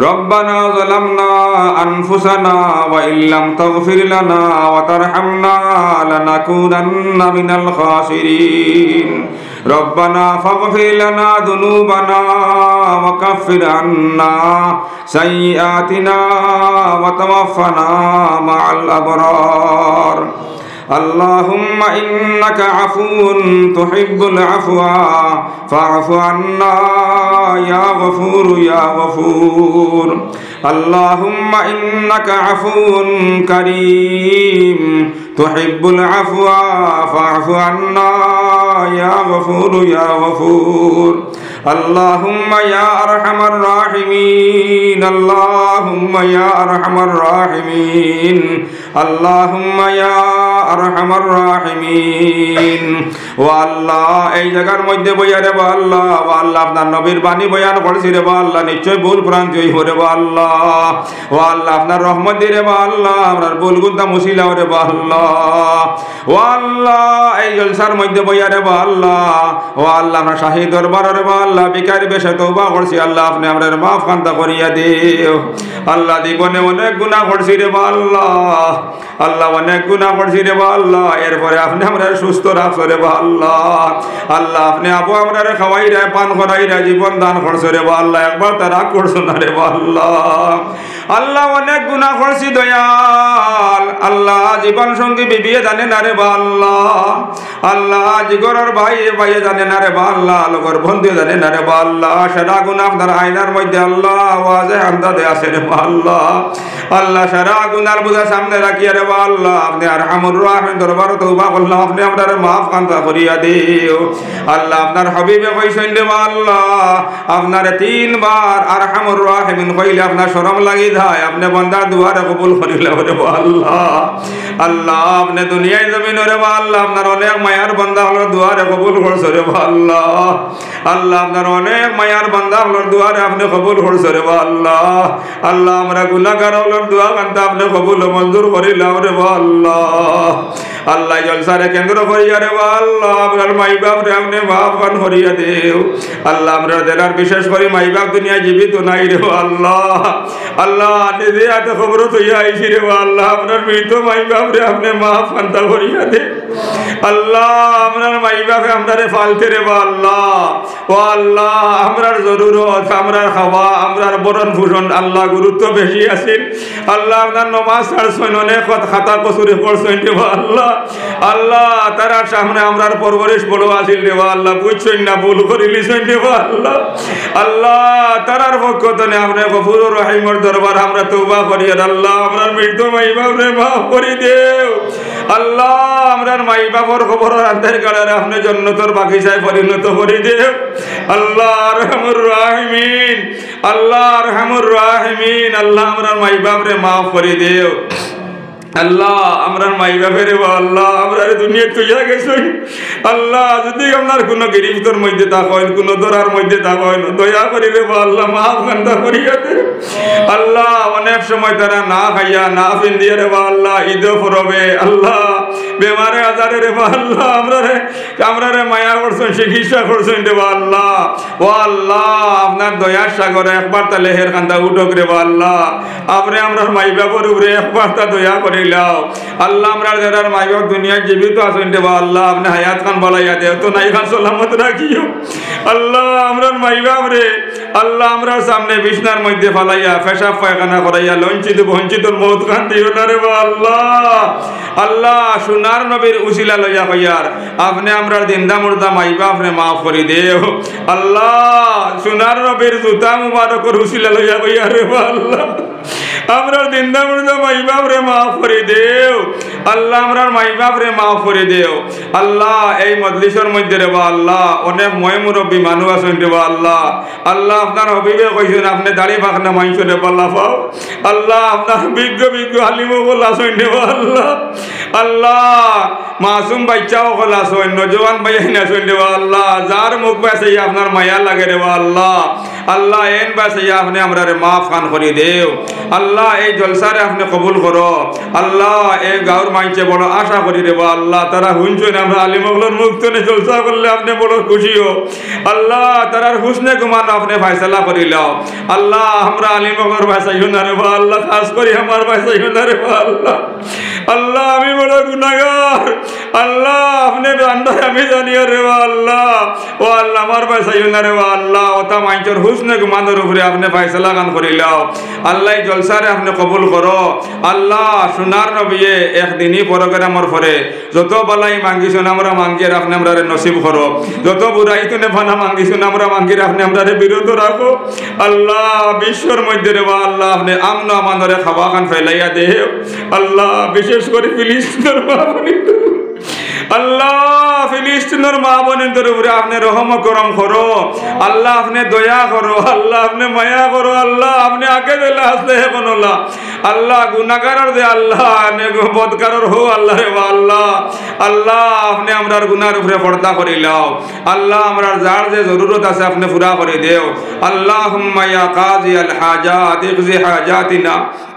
রব্বানা যালামনা আনফুসানা ওয়া ইল্লাম তাগফির লানা ওয়া তারহামনা লানাকুনান্না মিনাল খাসিরিন রব্বানা ফাগফির লানা যুনুবানা ওয়া কাফির আন্না সাইয়্যাতিনা ওয়া তাওয়াফফানা মা'আল আবরার اللهم إنك عفو تحب العفو فاعف عنا يا غفور يا غفور اللهم إنك عفو كريم تحب العفو فاعف عنا يا غفور يا غفور اللهم يا أرحم الراحمين اللهم يا أرحم الراحمين اللهم يا أرحم الراحمين والله এই জায়গার মধ্যে বইয়া রে আল্লাহ আল্লাহ আপনার নবীর বাণী বয়ান করছি রে আল্লাহ নিশ্চয় ভুল ভ্রান্তি হই রে আল্লাহ ও আল্লাহ আপনার রহমত দিয়ে রে আল্লাহ আপনার ভুল গুণটা মুছিলাও রে আল্লাহ ও আল্লাহ এই জলসার মধ্যে বইয়া রে আল্লাহ ও আল্লাহ আপনার শাহী দরবার রে আল্লাহ বিকারি বেশে তওবা করছি আল্লাহ আপনি আমাদের মাফ খান্তা করিয়া দিও আল্লাহ জীবনে অনেক গুনাহ করছি রে আল্লাহ আল্লাহ অনেক গুনাহ করছি রে আল্লাহ এরপরে আপনি আমরা সুস্থ রাখছো রে আল্লাহ আল্লাহ আপনি আবু আমরা খাওয়াই রে পান করাই রে জীবন দান করছো রে আল্লাহ একবার তা রাগ করছো না রে আল্লাহ আল্লাহ অনেক গুনাহ করছি দয়াল আল্লাহ জীবন সঙ্গী বিবিয়ে জানে না রে আল্লাহ আল্লাহ জিগরের ভাই ভাইয়ে জানে না রে আল্লাহ লগর বন্ধু জানে না রে আল্লাহ সারা গুনাহ আপনার আয়নার মধ্যে আল্লাহ আওয়াজে আন্দাজে আছে রে আল্লাহ আল্লাহ সারা গুনার বোঝা সামনে রাখিয়া রে আল্লাহ আপনি আরহামুর রাহিম দরবারে তওবা করলাম আপনি আমাদের মাফ কান্তা করিয়া দিও আল্লাহ আপনার হাবিবে কইছেন রে আল্লাহ আপনার তিনবার আরহামুর রাহিমিন কইলে আপনার শরম লাগি যায় আপনি বান্দার দুয়ারে কবুল করিলে রে আল্লাহ আল্লাহ আপনি দুনিয়ায় জমিনে রে আল্লাহ আপনার অনেক মায়ার বান্দা হলো দুয়ারে কবুল করছো রে আল্লাহ আল্লাহ আপনার অনেক মায়ার বান্দা হলো দুয়ারে আপনি কবুল করছো রে আল্লাহ আল্লাহ আমরা গুনাহগার হলো দোয়া কান্তা আপনি কবুল মঞ্জুর করিলাও রে আল্লাহ আল্লাহ জলসারে কেন্দ্র করিয়া রে আল্লাহ আপনার মাই বাপ রে আপনি মাফ খান করিয়া দেও আল্লাহ আমরা দেলার বিশেষ করে মাই বাপ দুনিয়ায় জীবিত নাই রে আল্লাহ আল্লাহ নিজে হাতে খবর তৈয়া আইছি রে আল্লাহ আপনার মৃত মাই বাপ রে আপনি মাফ কান্তা করিয়া দে আল্লাহ আপনার মাই বাপে আমরারে ফালতে রে আল্লাহ ও আল্লাহ আমরার জরুরত আমরার খাওয়া আমরার বরণ ভূষণ আল্লাহ গুরুত্ব বেশি আছে আল্লাহ আপনার নমাজ ছাড়ছেন অনেক খাতা কসুরে পড়ছেন রে আল্লাহ আল্লাহ তারা সামনে আমরার পরবরিশ বড় আছিল রে আল্লাহ বুঝছেন না ভুল করিলিছেন রে আল্লাহ আল্লাহ তারার পক্ষ থেকে আপনি গফুরুর রহিমের দরবার আমরা তওবা করি আল্লাহ আমরার মৃত মাই বাপ রে মাফ করে দেও আল্লাহ আমরার মাই বাপর খবর আন্ধার কালে আপনি জান্নাতের বাগিচায় পরিণত করে দেও আল্লাহ আরহামুর রাহিমিন আল্লাহ আরহামুর রাহিমিন আল্লাহ আমরার মাই বাপ রে মাফ করে দেও আল্লাহ আমরার মাই বাপের আল্লাহ আমরা দুনিয়া তুইয়া গেছেন আল্লাহ যদি আপনার কোনো গরিবদের মধ্যে থাকেন কোনো দরার মধ্যে থাকেন দয়া করিলে আল্লাহ মাফ কান্তা করিয়া দে আল্লাহ অনেক সময় তারা না খাইয়া না পিন্দিয়া রে আল্লাহ ঈদ পরবে আল্লাহ বেমারে আজারে রে আল্লাহ আমরারে মায়া করছেন চিকিৎসা করছেন রে আল্লাহ ও আল্লাহ আপনার দয়ার সাগরে একবার তা লেহের কান্দা উঠক রে আল্লাহ আপনি আমরার মাই বাপর উপরে একবার তা দয়া করে আল্লাহ আমরা যারা মাই বাপ দুনিয়ায় জীবিত আছেন রে আল্লাহ আপনি হায়াত খান বলাইয়া দেও তো নাই খান সালামত রাখিও আল্লাহ আমরা মাই বাপ রে আল্লাহ আমরা সামনে বিছনার মধ্যে ফালাইয়া পেশাব পায়খানা করাইয়া লঞ্চিত বঞ্চিত মউত খান দিও না রে আল্লাহ আল্লাহ সোনার নবীর উসিলা লইয়া কইয়ার আপনি আমরা জিন্দা মুর্দা মাই বাপ রে মাফ করে দেও আল্লাহ সোনার নবীর জুতা মুবারকের উসিলা লইয়া কইয়ার রে আল্লাহ আমরা জিন্দা মুর্দা মাই বাপ রে মাফ করে দেও আল্লাহ আমরার মাই বাপ রে মাফ করে দেও আল্লাহ এই মজলিসের মধ্যে রে আল্লাহ অনেক ময় মুরব্বী মানুষ আছেন রে আল্লাহ আল্লাহ আপনার হবিবে কইছেন আপনি দাড়ি পাখনা মাইছো রে পাল্লা পাও আল্লাহ আপনার বিজ্ঞ বিজ্ঞ আলিম বল আছেন রে আল্লাহ আল্লাহ মাসুম বাচ্চাও কল আছেন নজওয়ান ভাইয়ান আছেন রে আল্লাহ যার মুখ বাসে আপনার মায়া লাগে রে আল্লাহ আল্লাহ এন বাসে আপনি আমরা রে মাফ খান করে দেও আল্লাহ এই জলসারে আপনি কবুল করো আল্লাহ এই গাঁর মাইছে বড় আশা করি রে আল্লাহ তারা হুঁজছেন আমরা আলিমগুলোর মুক্তনে জলসা করলে আপনি বড় খুশিও আল্লাহ তারার হুসনে গুমান আপনি ফায়সালা করিলাও আল্লাহ আমরা আলিমগুলোর ভাষাইও না রে আল্লাহ খাস করি আমার ভাষাইও না রে আল্লাহ আল্লাহ আমি বড় গুনাহগার আল্লাহ আপনি বান্দা আমি জানিও রে আল্লাহ ও আল্লাহ আমার ভাষাইও না রে আল্লাহ ওটা মাইচর হুসনে গুমানের উপরে আপনি ফায়সালা গান করিলাও আল্লাহ জলসারে আপনি কবুল করো আল্লাহ সোনার নবীয়ে একদিনই প্রোগ্রামের পরে যত বালাই মাঙ্গিছুন আমরা মাঙ্গির আপনি আমরা নসিব করো যত বুড়াই তুনে ফানা মাঙ্গিছুন আমরা মাঙ্গির আপনি আমরা বিরত রাখো আল্লাহ বিশ্বর মধ্যে রে আল্লাহ আপনি আমন আমানরে খাওয়া খান ফেলাইয়া দে আল্লাহ বিশেষ করে ফিলিস্তিনের মহাবনী আল্লাহ ফিলিস্তিনের মা বোনদের উপরে আপনি রহম করম করো আল্লাহ আপনি দয়া করো আল্লাহ আপনি মায়া করো আল্লাহ আপনি আগে দিলে আসতে হে বনলা আল্লাহ গুনাহগারের দে আল্লাহ বদকারের হো আল্লাহ রে আল্লাহ আল্লাহ আপনি আমরার গুনার উপরে পর্দা করিলাও আল্লাহ আমরার যার যে জরুরত আছে আপনি পুরা করে দেও আল্লাহুম্মা ইয়া কাযি আল হাজাত ইকজি হাজাতিনা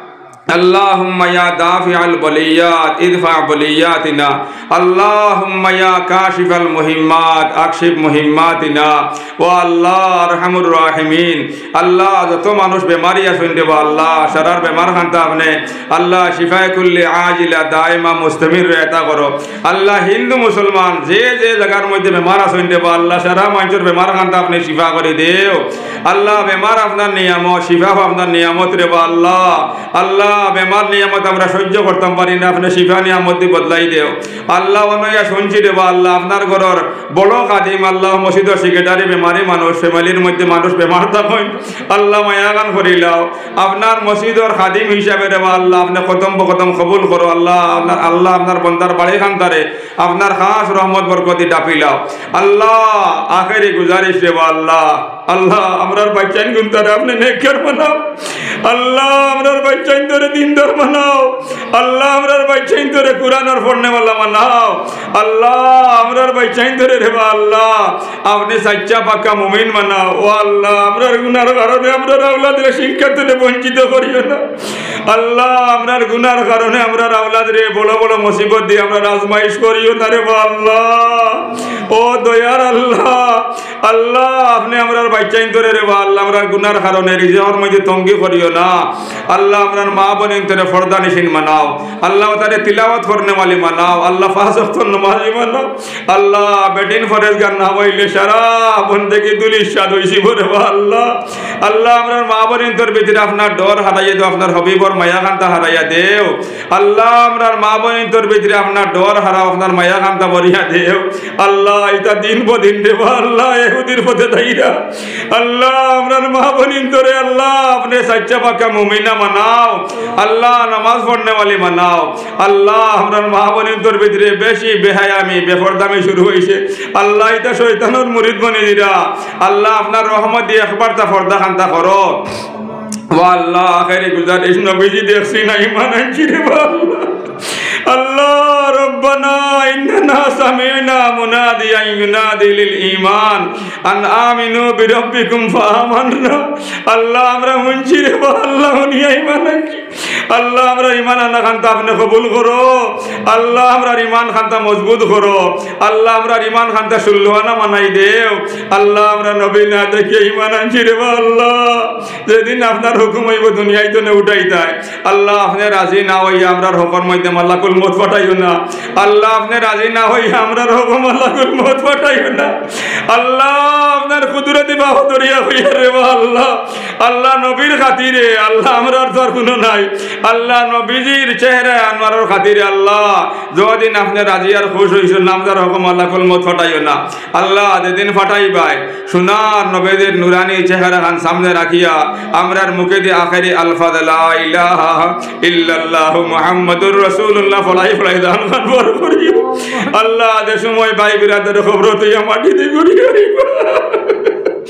اللهم يا دافع البليات ادفع بلياتنا اللهم يا كاشف المهمات اكشف مهماتنا والله ارحم الراحمين আল্লাহ যত মানুষ বেমারি আছেন দেব আল্লাহ সারার বেমার খান্তা আপনি আল্লাহ শিফায়ে কুল্লি আজিলা দাইমা মুস্তামির রেতা করো আল্লাহ হিন্দু মুসলমান যে যে জায়গার মধ্যে বেমার আছেন দেব আল্লাহ সারা মানুষের বেমার খান্তা আপনি শিফা করে দেও আল্লাহ বেমার আপনার নিয়ামত শিফা আপনার নিয়ামত রে আল্লাহ আল্লাহ বেমার নিয়ামত আমরা সহ্য করতে পারি না আপনি শিফা নিয়ামত দিয়ে বদলাই দেও আল্লাহ অনয়া শুনছি দেব আল্লাহ আপনার ঘরের বড় কাদিম আল্লাহ মসজিদের সেক্রেটারি বেমারি মানুষ ফ্যামিলির মধ্যে মানুষ বেমার থাকেন আল্লাহ মায়া গান করিলাও আপনার মসজিদের খাদিম হিসাবে দেব আল্লাহ আপনি খতম বখতম কবুল করো আল্লাহ আপনার বন্দার বাড়ি খান্তারে আপনার খাস রহমত বরকতি ডাপিলাও আল্লাহ আখেরি গুজারিশ দেব আল্লাহ আল্লাহ আমরার বাচ্চাইন গুনতারে আপনি নেককার বানাও আল্লাহ আমরার বাচ্চাইন ধরে দিনদার বানাও আল্লাহ আমরার বাচ্চাইন ধরে কুরআনের পড়নেওয়ালা বানাও আল্লাহ আমরার বাচ্চাইন ধরে রে আল্লাহ আপনি সচ্চা পাক্কা মুমিন বানাও ও আল্লাহ আমরার গুনার কারণে আমরার আওলাদের শিক্ষা থেকে বঞ্চিত করিও না আল্লাহ আমরার গুনার কারণে আমরার আওলাদের বড় বড় মুসিবত দিয়ে আমরা আজমাইশ করিও না রে আল্লাহ ও দয়ার আল্লাহ আল্লাহ আপনি আমরার বাচ্চাইন ধরে রে আল্লাহ আমরার গুনার কারণে রিজের মধ্যে তঙ্গি করিও না আল্লাহ আমরার মা বোনের তরে ফরদা নিশিন মানাও আল্লাহ তারে তিলাওয়াত করনে वाली মানাও আল্লাহ পাঁচ ওয়াক্ত নামাজি মানাও আল্লাহ বেটিন ফরজ গান না হইলে সারা বন্দেগি দুল ইরশাদ হইছি বরে আল্লাহ আল্লাহ আমরার মা বোনের তর ভিতরে আপনার ডর হারাইয়া দাও আপনার হবিবর মায়া কান্তা হারাইয়া দেও আল্লাহ আমরার মা বোনের তর ভিতরে আপনার ডর হারাও আপনার মায়া কান্তা বরিয়া দেও আল্লাহ এটা দিন বদিন দেব আল্লাহ ইহুদির পথে দাইরা আল্লাহ আমরার মা বোনের তরে আল্লাহ আপনি সচ্চা পাক্কা মুমিনা মানাও আল্লাহ নামাজ পড়নে वाली মানাও আল্লাহ আমরার মা বোনের তর ভিতরে বেশি বেহায়ামি বেপরদামি শুরু হইছে আল্লাহ এটা শয়তানের মুরিদ বনে দিরা আল্লাহ আপনার রহমত দিয়ে একবার তা পর্দা খান্তা করো আল্লাহ আখেরি গুজারিশ নবীজি দেখছি না ঈমান আনছি রে আল্লাহ আল্লাহ রব্বানা ইন্নানা সামি'না মুনাদিয়ান ইউনাদি লিল ঈমান আন আমিনু বিরাব্বিকুম ফাআমান্না আল্লাহ আমরা শুনছি রে আল্লাহ উনিয়া ঈমান আনছি আল্লাহ আমরা ঈমান আনা খান্তা আপনি কবুল করো আল্লাহ আমরা ঈমান খান্তা মজবুত করো আল্লাহ আমরা ঈমান খান্তা সুলহানা মানাই দেও আল্লাহ আমরা নবী না দেখে ঈমান আনছি রে আল্লাহ যেদিন আপনার হুকুম হইব দুনিয়ায় তো উঠাই দেয় আল্লাহ আপনি রাজি না হইয়া আমরার হুকুম মধ্যে মালাকুল মউত পাঠাইও না আল্লাহ আপনি রাজি না হইয়া আমরার হুকুম মালাকুল মউত পাঠাইও না আল্লাহ আপনার কুদরতি বাহু দরিয়া হইয়া রে আল্লাহ আল্লাহ নবীর খাতিরে আল্লাহ আমরার তো আর কোনো নাই আল্লাহ নবীজির চেহারা আনোয়ারের খাতিরে আল্লাহ যদিন আপনি রাজি আর খুশ হইছেন নামদার হুকুম মালাকুল মউত পাঠাইও না আল্লাহ যেদিন পাঠাইবাই সোনার নবীদের নুরানি চেহারা খান সামনে রাখিয়া আমরার মুখে দিয়ে আখেরি আলফাজ লা ইলাহা ইল্লাল্লাহু মুহাম্মাদুর রাসূলুল্লাহ ফলাই ফলাই দান খান বড় করিও আল্লাহ দে সময় ভাই বিরাদের খবর তুই মাটি দি করি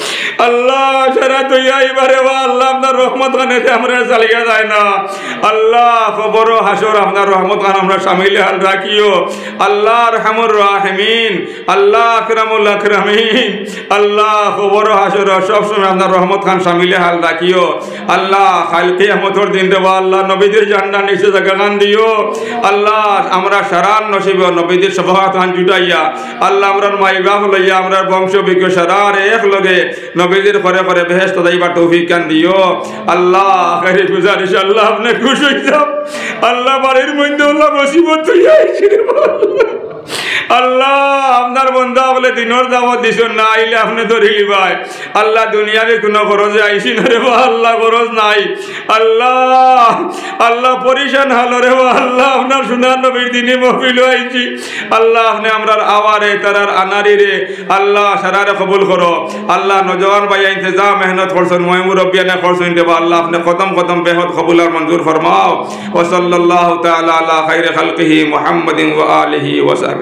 আল্লাহ সারা তুইয়া এবারে আল্লাহ আপনার রহমত খানে আমরা চালিয়ে যায় না আল্লাহ খবর হাসর আপনার রহমত খান আমরা সামিল হাল রাখিও আল্লাহ রহমুর রাহিমিন আল্লাহ আকরামুল আকরামিন আল্লাহ খবর হাসর সব সময় আপনার রহমত খান সামিল হাল রাখিও আল্লাহ কাল কিয়ামতের দিন দেবা আল্লাহ নবীদের জান্নাত নিচে জায়গা গান দিও আল্লাহ আমরা সারান নসিবে নবীদের সফাত খান জুটাইয়া আল্লাহ আমরার মাই বাপ লইয়া আমরার বংশ বিজ্ঞ সারার এক লগে নবীদের করে করে বেহেশত দাইবা তৌফিক কান দিও আল্লাহ আখিরি গুজারিশ আল্লাহ আপনি খুশ হই যাও আল্লাহ বাড়ির মধ্যে আল্লাহ মুসিবত হইয়া আইছে আল্লাহ আপনার বন্ধা বলে দিনের দাওয়াত দিছেন না আইলে আপনি ধরিলি ভাই আল্লাহ দুনিয়ারে কোনো খরচে আইসি না রে আল্লাহ খরচ নাই আল্লাহ আল্লাহ পরিশান হালো রে আল্লাহ আপনার সোনার নবীর দিনে মহফিল আইছি আল্লাহ আপনি আমরার আওয়ারে তারার আনারি রে আল্লাহ সারারে কবুল করো আল্লাহ নজওয়ান ভাই ইন্তজাম মেহনত করছেন মই মুরব্বিয়ানে করছেন দেবা আল্লাহ আপনি কদম কদম বেহদ কবুল আর মঞ্জুর ফরমাও ওয়া সাল্লাল্লাহু তাআলা আলা খাইরি খালকিহি মুহাম্মাদিন ওয়া আলিহি ওয়া